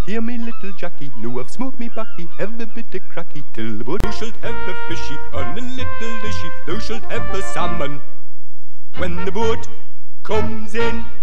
Hear me, little Jackie, now I've smoked me backy, have a bit of cracky, till the boat. Thou shalt have a fishy on a little dishy, thou shalt have a salmon when the boat comes in.